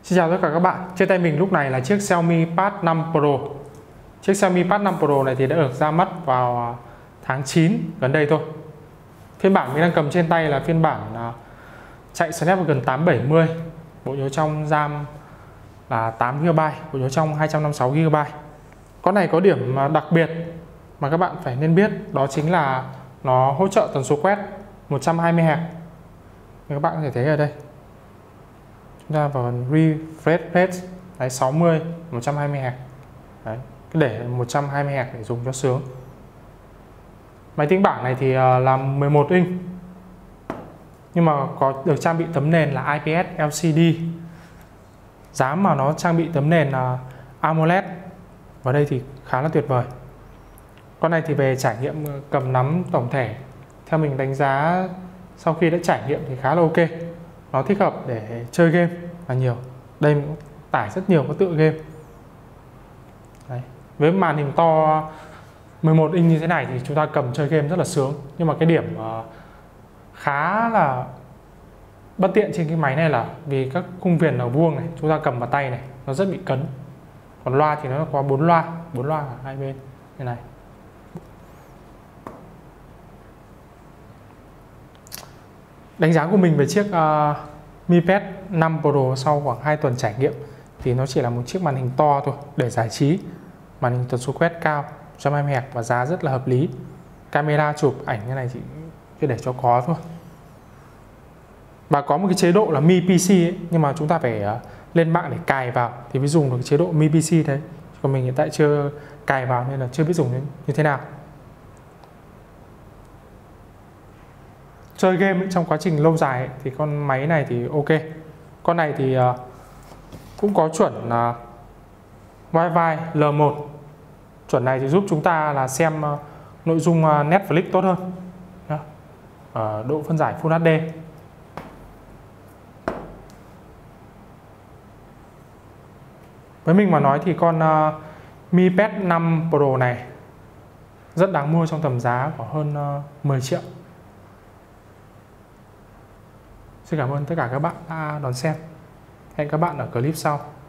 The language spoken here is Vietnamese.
Xin chào tất cả các bạn. Trên tay mình lúc này là chiếc Xiaomi Pad 5 Pro. Chiếc Xiaomi Pad 5 Pro này thì đã được ra mắt vào tháng 9 gần đây thôi. Phiên bản mình đang cầm trên tay là phiên bản chạy Snapdragon 870, bộ nhớ trong RAM là 8GB, bộ nhớ trong 256GB. Con này có điểm đặc biệt mà các bạn phải nên biết, đó chính là nó hỗ trợ tần số quét 120Hz. Các bạn có thể thấy ở đây, chúng ta vào phần refresh rate đấy, 60 120Hz đấy, để 120Hz để dùng cho sướng. Máy tính bảng này thì là 11 inch nhưng mà có được trang bị tấm nền là IPS LCD. Giá mà nó trang bị tấm nền AMOLED vào đây thì khá là tuyệt vời. Con này thì về trải nghiệm cầm nắm tổng thể, theo mình đánh giá sau khi đã trải nghiệm thì khá là ok. Nó thích hợp để chơi game là nhiều. Đây mình cũng tải rất nhiều các tựa game. Đấy. Với màn hình to 11 inch như thế này thì chúng ta cầm chơi game rất là sướng. Nhưng mà cái điểm khá là bất tiện trên cái máy này là vì các khung viền ở vuông này, chúng ta cầm vào tay này nó rất bị cấn. Còn loa thì nó có 4 loa ở hai bên như này. Đánh giá của mình về chiếc Mi Pad 5 Pro sau khoảng 2 tuần trải nghiệm thì nó chỉ là một chiếc màn hình to thôi để giải trí, màn hình tần số quét cao 120Hz và giá rất là hợp lý. Camera chụp ảnh như này chỉ để cho có thôi. Và có một cái chế độ là Mi PC ấy, nhưng mà chúng ta phải lên mạng để cài vào thì mới dùng được cái chế độ Mi PC đấy. Còn mình hiện tại chưa cài vào nên là chưa biết dùng như thế nào. Chơi game trong quá trình lâu dài thì con máy này thì ok. Con này thì cũng có chuẩn Wi-Fi L1. Chuẩn này thì giúp chúng ta là xem nội dung Netflix tốt hơn, độ phân giải Full HD. Với mình mà nói thì con Mi Pad 5 Pro này rất đáng mua trong tầm giá của hơn 10 triệu. Xin cảm ơn tất cả các bạn đã đón xem. Hẹn các bạn ở clip sau.